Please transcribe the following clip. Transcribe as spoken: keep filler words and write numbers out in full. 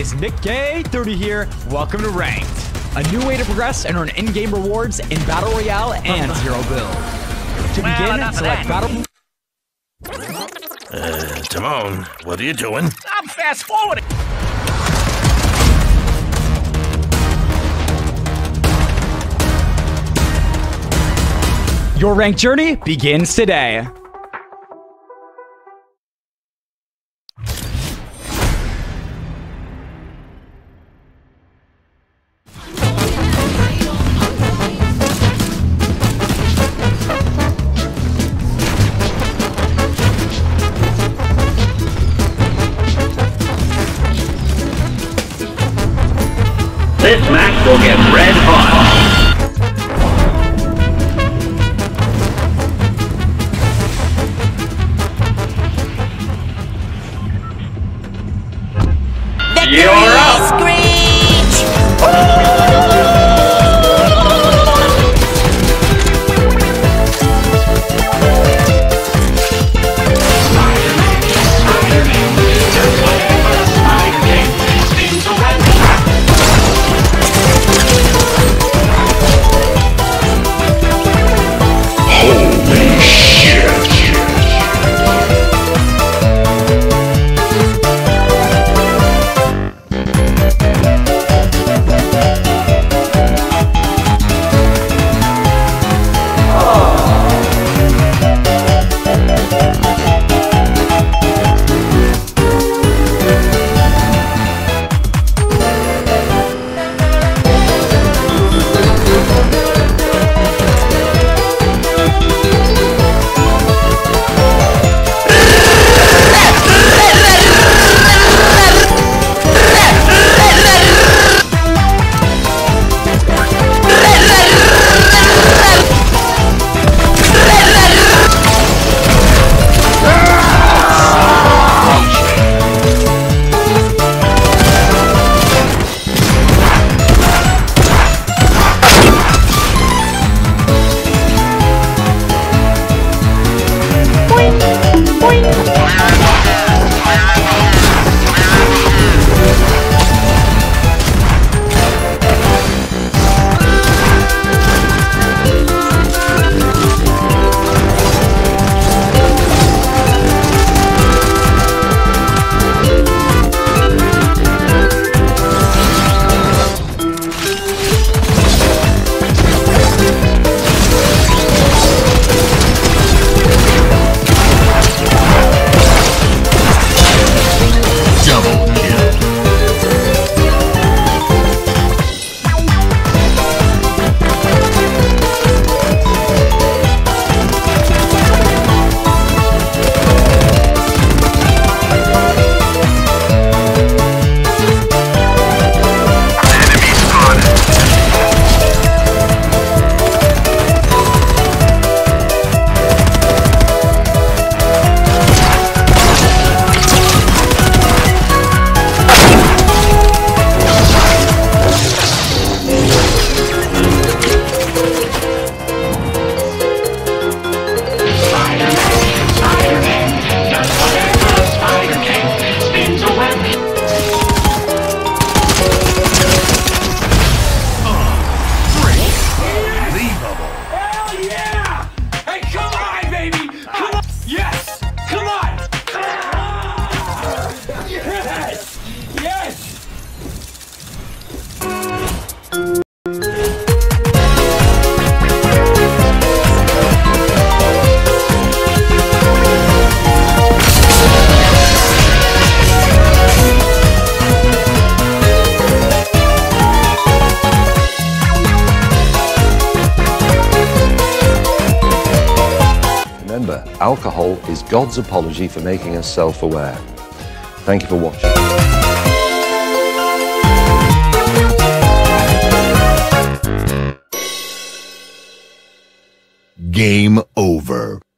guys, Nick K thirty here. Welcome to Ranked, a new way to progress and earn in-game rewards in Battle Royale and Zero Build. To begin, well, select Battle... Uh, Timon, what are you doing? I'm fast-forwarding. Your ranked journey begins today. This match will get red hot. You're up! Screech! Holy shit! Remember, alcohol is God's apology for making us self-aware. Thank you for watching. Game over.